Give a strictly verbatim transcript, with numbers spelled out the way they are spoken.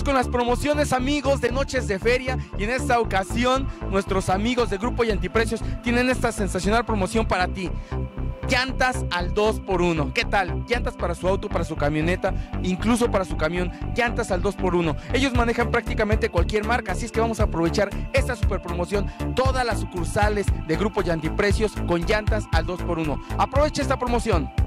con las promociones, amigos, de Noches de Feria, y en esta ocasión nuestros amigos de Grupo Llantiprecios tienen esta sensacional promoción para ti. Llantas al dos por uno. ¿Qué tal? Llantas para su auto, para su camioneta, incluso para su camión. Llantas al dos por uno. Ellos manejan prácticamente cualquier marca, así es que vamos a aprovechar esta super promoción. Todas las sucursales de Grupo Llantiprecios con llantas al dos por uno. Aprovecha esta promoción.